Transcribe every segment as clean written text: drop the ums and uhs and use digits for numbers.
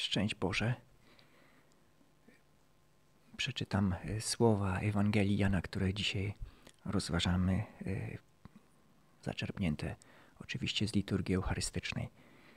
Szczęść Boże. Przeczytam słowa Ewangelii Jana, które dzisiaj rozważamy, zaczerpnięte oczywiście z liturgii eucharystycznej.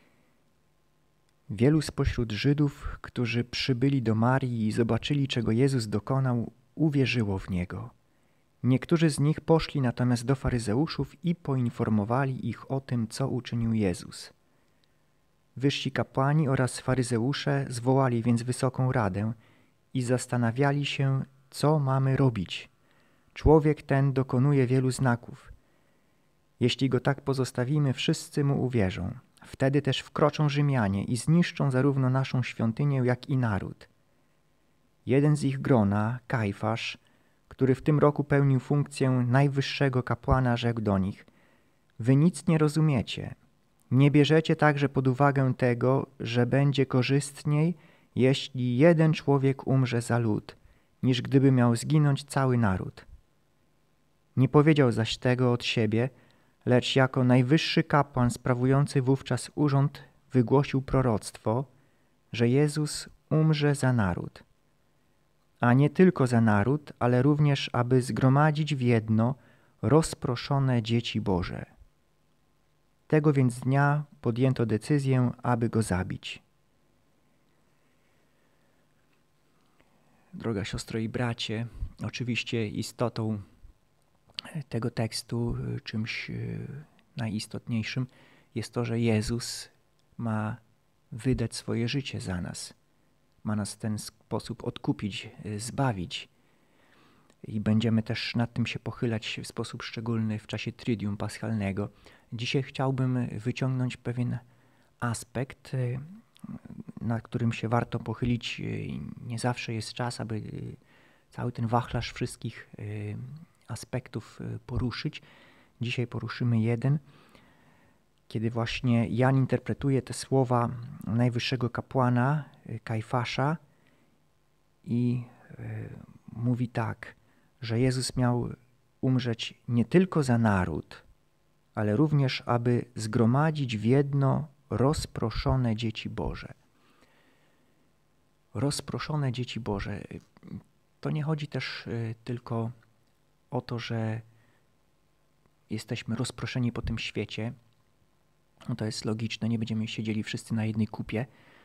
Wielu spośród Żydów, którzy przybyli do Marii i zobaczyli, czego Jezus dokonał, uwierzyło w Niego. Niektórzy z nich poszli natomiast do faryzeuszów i poinformowali ich o tym, co uczynił Jezus. Wyżsi kapłani oraz faryzeusze zwołali więc wysoką radę i zastanawiali się, co mamy robić. Człowiek ten dokonuje wielu znaków. Jeśli go tak pozostawimy, wszyscy mu uwierzą. Wtedy też wkroczą Rzymianie i zniszczą zarówno naszą świątynię, jak i naród. Jeden z ich grona, Kajfasz, który w tym roku pełnił funkcję najwyższego kapłana, rzekł do nich: Wy nic nie rozumiecie. Nie bierzecie także pod uwagę tego, że będzie korzystniej, jeśli jeden człowiek umrze za lud, niż gdyby miał zginąć cały naród. Nie powiedział zaś tego od siebie, lecz jako najwyższy kapłan sprawujący wówczas urząd wygłosił proroctwo, że Jezus umrze za naród. A nie tylko za naród, ale również, aby zgromadzić w jedno rozproszone dzieci Boże. Tego więc dnia podjęto decyzję, aby go zabić. Droga siostro i bracie, oczywiście istotą tego tekstu, czymś najistotniejszym jest to, że Jezus ma wydać swoje życie za nas. Ma nas w ten sposób odkupić, zbawić. I będziemy też nad tym się pochylać w sposób szczególny w czasie Tridium Paschalnego. Dzisiaj chciałbym wyciągnąć pewien aspekt, nad którym się warto pochylić. Nie zawsze jest czas, aby cały ten wachlarz wszystkich aspektów poruszyć. Dzisiaj poruszymy jeden, kiedy właśnie Jan interpretuje te słowa najwyższego kapłana Kajfasza i mówi tak, że Jezus miał umrzeć nie tylko za naród, ale również, aby zgromadzić w jedno rozproszone dzieci Boże. Rozproszone dzieci Boże. To nie chodzi też tylko o to, że jesteśmy rozproszeni po tym świecie. No to jest logiczne, nie będziemy siedzieli wszyscy na jednej kupie,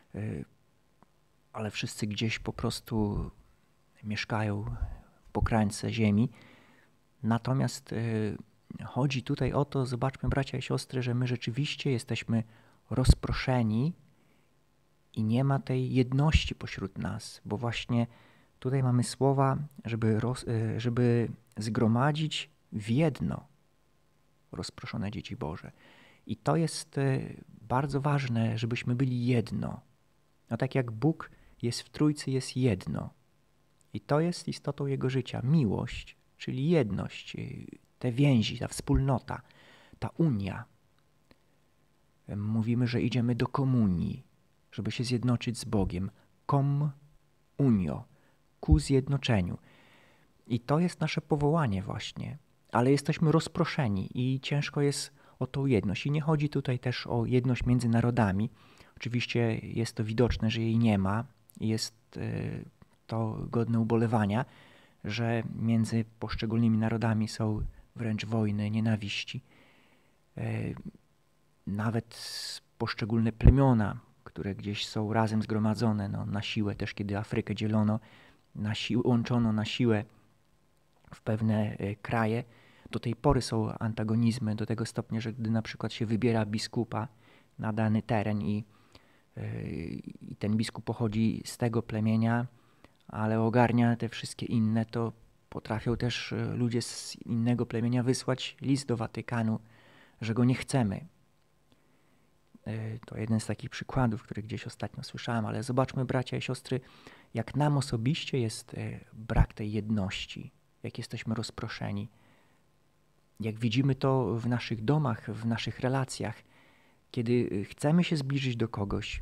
ale wszyscy gdzieś po prostu mieszkają po krańce ziemi. Natomiast chodzi tutaj o to, zobaczmy bracia i siostry, że my rzeczywiście jesteśmy rozproszeni i nie ma tej jedności pośród nas, bo właśnie tutaj mamy słowa, żeby zgromadzić w jedno rozproszone dzieci Boże. I to jest bardzo ważne, żebyśmy byli jedno. No tak jak Bóg jest w Trójcy, jest jedno. I to jest istotą Jego życia. Miłość, czyli jedność, te więzi, ta wspólnota, ta unia. Mówimy, że idziemy do komunii, żeby się zjednoczyć z Bogiem. Unio, ku zjednoczeniu. I to jest nasze powołanie właśnie. Ale jesteśmy rozproszeni i ciężko jest o tą jedność. I nie chodzi tutaj też o jedność między narodami. Oczywiście jest to widoczne, że jej nie ma. Jest to godne ubolewania, że między poszczególnymi narodami są wręcz wojny, nienawiści. Nawet poszczególne plemiona, które gdzieś są razem zgromadzone, no, na siłę też, kiedy Afrykę dzielono, łączono na siłę w pewne kraje, do tej pory są antagonizmy do tego stopnia, że gdy na przykład się wybiera biskupa na dany teren i ten biskup pochodzi z tego plemienia, ale ogarnia te wszystkie inne, to potrafią też ludzie z innego plemienia wysłać list do Watykanu, że go nie chcemy. To jeden z takich przykładów, który gdzieś ostatnio słyszałem, ale zobaczmy bracia i siostry, jak nam osobiście jest brak tej jedności, jak jesteśmy rozproszeni. Jak widzimy to w naszych domach, w naszych relacjach, kiedy chcemy się zbliżyć do kogoś,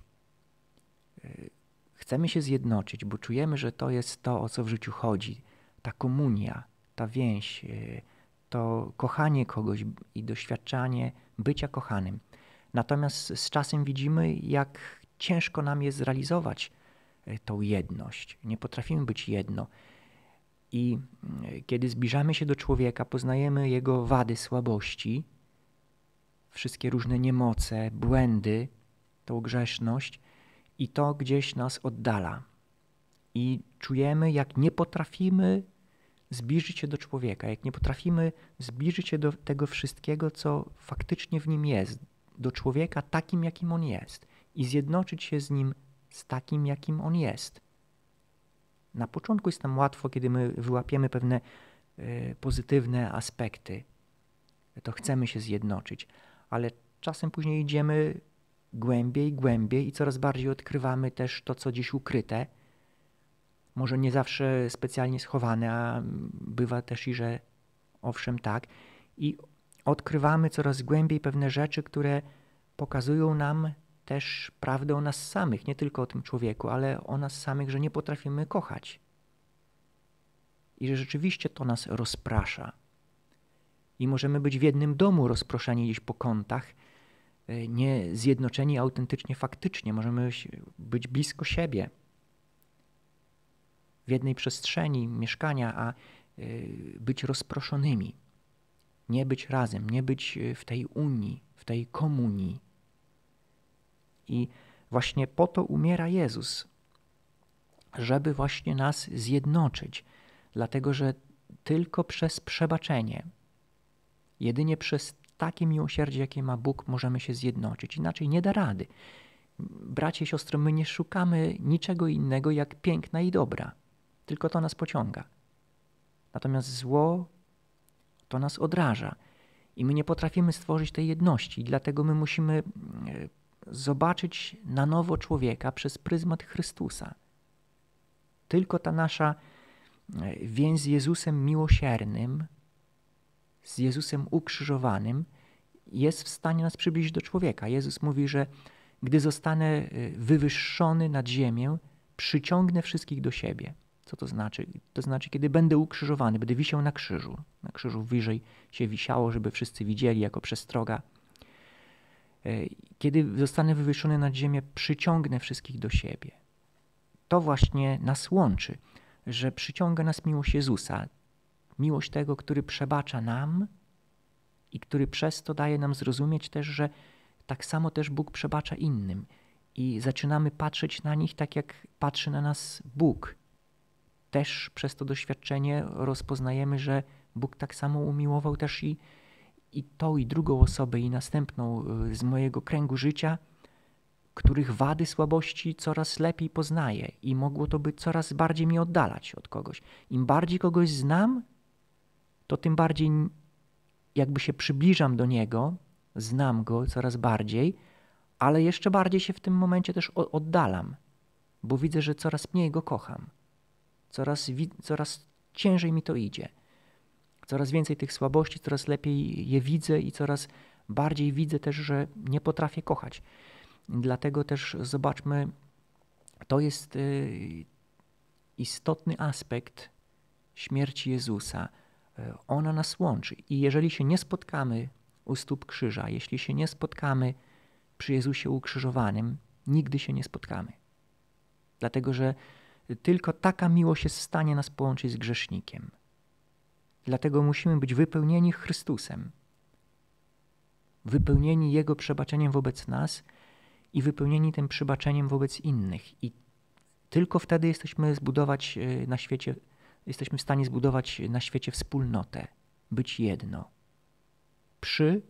chcemy się zjednoczyć, bo czujemy, że to jest to, o co w życiu chodzi. Ta komunia, ta więź, to kochanie kogoś i doświadczanie bycia kochanym. Natomiast z czasem widzimy, jak ciężko nam jest zrealizować tą jedność. Nie potrafimy być jedno. I kiedy zbliżamy się do człowieka, poznajemy jego wady, słabości, wszystkie różne niemoce, błędy, tą grzeszność i to gdzieś nas oddala. I czujemy, jak nie potrafimy zbliżyć się do człowieka, jak nie potrafimy zbliżyć się do tego wszystkiego, co faktycznie w nim jest, do człowieka takim, jakim on jest i zjednoczyć się z nim z takim, jakim on jest. Na początku jest nam łatwo, kiedy my wyłapiemy pewne pozytywne aspekty, to chcemy się zjednoczyć, ale czasem później idziemy głębiej i coraz bardziej odkrywamy też to, co gdzieś ukryte, może nie zawsze specjalnie schowane, a bywa też i że owszem tak, i odkrywamy coraz głębiej pewne rzeczy, które pokazują nam też prawdę o nas samych, nie tylko o tym człowieku, ale o nas samych, że nie potrafimy kochać i że rzeczywiście to nas rozprasza. I możemy być w jednym domu rozproszeni gdzieś po kątach, nie zjednoczeni autentycznie, faktycznie. Możemy być blisko siebie, w jednej przestrzeni mieszkania, a być rozproszonymi. Nie być razem, nie być w tej unii, w tej komunii. I właśnie po to umiera Jezus, żeby właśnie nas zjednoczyć, dlatego że tylko przez przebaczenie, jedynie przez takie miłosierdzie, jakie ma Bóg, możemy się zjednoczyć. Inaczej nie da rady. Bracia i siostry, my nie szukamy niczego innego jak piękna i dobra. Tylko to nas pociąga. Natomiast zło to nas odraża. I my nie potrafimy stworzyć tej jedności. I dlatego my musimy zobaczyć na nowo człowieka przez pryzmat Chrystusa. Tylko ta nasza więź z Jezusem miłosiernym, z Jezusem ukrzyżowanym jest w stanie nas przybliżyć do człowieka. Jezus mówi, że gdy zostanę wywyższony nad ziemię, przyciągnę wszystkich do siebie. Co to znaczy? To znaczy, kiedy będę ukrzyżowany, będę wisiał na krzyżu. Na krzyżu wyżej się wisiało, żeby wszyscy widzieli jako przestroga. Kiedy zostanę wywyższony nad ziemię, przyciągnę wszystkich do siebie. To właśnie nas łączy, że przyciąga nas miłość Jezusa. Miłość tego, który przebacza nam i który przez to daje nam zrozumieć też, że tak samo też Bóg przebacza innym. I zaczynamy patrzeć na nich tak, jak patrzy na nas Bóg. Też przez to doświadczenie rozpoznajemy, że Bóg tak samo umiłował też i tą, i drugą osobę, i następną z mojego kręgu życia, których wady, słabości coraz lepiej poznaję i mogło to by coraz bardziej mnie oddalać od kogoś. Im bardziej kogoś znam, to tym bardziej jakby się przybliżam do niego, znam go coraz bardziej, ale jeszcze bardziej się w tym momencie też oddalam, bo widzę, że coraz mniej go kocham. Coraz ciężej mi to idzie. Coraz więcej tych słabości, coraz lepiej je widzę i coraz bardziej widzę też, że nie potrafię kochać. Dlatego też zobaczmy, to jest istotny aspekt śmierci Jezusa. Ona nas łączy i jeżeli się nie spotkamy u stóp krzyża, jeśli się nie spotkamy przy Jezusie ukrzyżowanym, nigdy się nie spotkamy. Dlatego, że tylko taka miłość jest w stanie nas połączyć z grzesznikiem. Dlatego musimy być wypełnieni Chrystusem, wypełnieni Jego przebaczeniem wobec nas i wypełnieni tym przebaczeniem wobec innych. I tylko wtedy jesteśmy w stanie zbudować na świecie wspólnotę, być jedno. Przy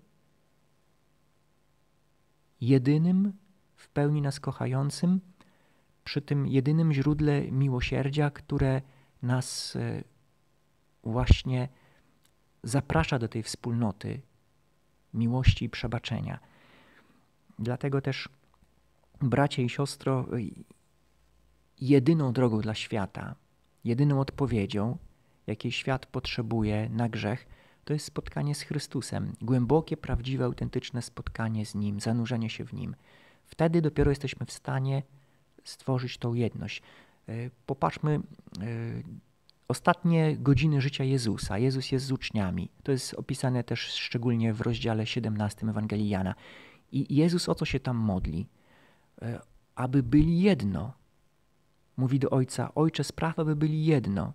jedynym, w pełni nas kochającym, przy tym jedynym źródle miłosierdzia, które nas właśnie zaprasza do tej wspólnoty miłości i przebaczenia. Dlatego też, bracia i siostro, jedyną drogą dla świata, jedyną odpowiedzią, jakiej świat potrzebuje na grzech, to jest spotkanie z Chrystusem. Głębokie, prawdziwe, autentyczne spotkanie z Nim, zanurzenie się w Nim. Wtedy dopiero jesteśmy w stanie stworzyć tą jedność. Popatrzmy, ostatnie godziny życia Jezusa. Jezus jest z uczniami. To jest opisane też szczególnie w rozdziale 17 Ewangelii Jana. I Jezus o co się tam modli? aby byli jedno. Mówi do Ojca: Ojcze, spraw, aby byli jedno.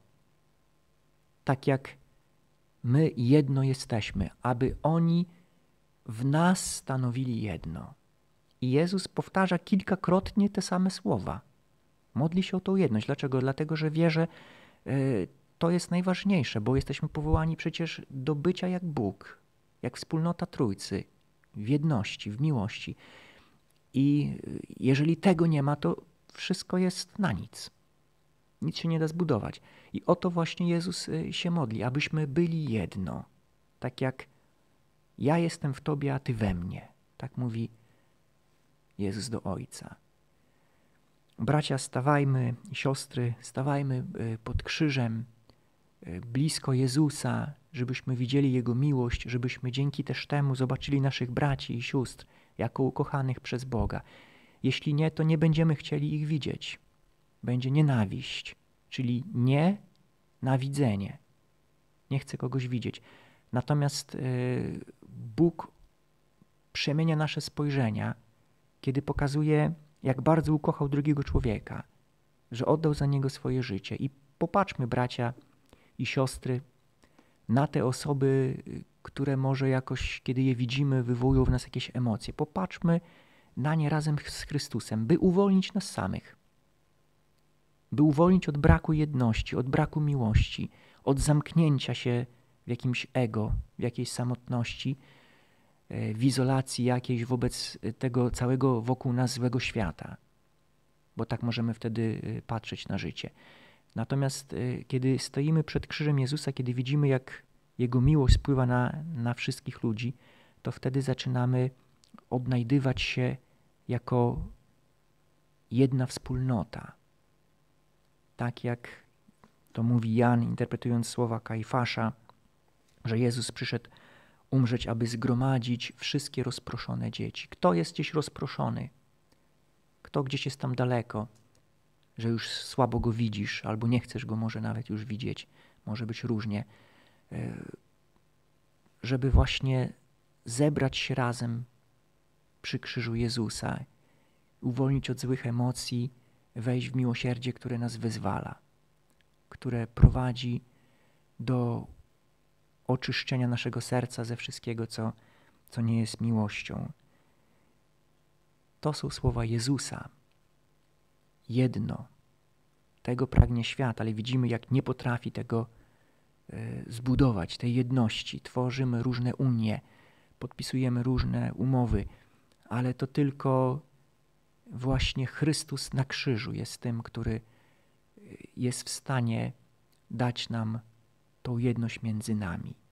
Tak jak my jedno jesteśmy, aby oni w nas stanowili jedno. I Jezus powtarza kilkakrotnie te same słowa. Modli się o tą jedność. Dlaczego? Dlatego, że wie, że to jest najważniejsze, bo jesteśmy powołani przecież do bycia jak Bóg, jak wspólnota Trójcy, w jedności, w miłości. I jeżeli tego nie ma, to wszystko jest na nic. Nic się nie da zbudować. I o to właśnie Jezus się modli, abyśmy byli jedno. Tak jak ja jestem w Tobie, a Ty we mnie. Tak mówi Jezus do Ojca. Bracia, stawajmy, siostry, stawajmy pod krzyżem, blisko Jezusa, żebyśmy widzieli Jego miłość, żebyśmy dzięki też temu zobaczyli naszych braci i sióstr jako ukochanych przez Boga. Jeśli nie, to nie będziemy chcieli ich widzieć. Będzie nienawiść, czyli nienawidzenie. Nie chcę kogoś widzieć. Natomiast Bóg przemienia nasze spojrzenia, kiedy pokazuje, jak bardzo ukochał drugiego człowieka, że oddał za niego swoje życie. I popatrzmy, bracia i siostry, na te osoby, które może jakoś, kiedy je widzimy, wywołują w nas jakieś emocje. Popatrzmy na nie razem z Chrystusem, by uwolnić nas samych. By uwolnić od braku jedności, od braku miłości, od zamknięcia się w jakimś ego, w jakiejś samotności, w izolacji jakiejś wobec tego całego wokół nas złego świata. Bo tak możemy wtedy patrzeć na życie. Natomiast kiedy stoimy przed krzyżem Jezusa, kiedy widzimy, jak Jego miłość spływa na wszystkich ludzi, to wtedy zaczynamy odnajdywać się jako jedna wspólnota. Tak jak to mówi Jan, interpretując słowa Kajfasza, że Jezus przyszedł umrzeć, aby zgromadzić wszystkie rozproszone dzieci. Kto jest gdzieś rozproszony? Kto gdzieś jest tam daleko, że już słabo go widzisz, albo nie chcesz go może nawet już widzieć, może być różnie, żeby właśnie zebrać się razem przy krzyżu Jezusa, uwolnić od złych emocji, wejść w miłosierdzie, które nas wyzwala, które prowadzi do oczyszczenia naszego serca ze wszystkiego, co nie jest miłością. To są słowa Jezusa. Jedno. Tego pragnie świat, ale widzimy, jak nie potrafi tego zbudować, tej jedności. Tworzymy różne unie, podpisujemy różne umowy, ale to tylko właśnie Chrystus na krzyżu jest tym, który jest w stanie dać nam tą jedność między nami.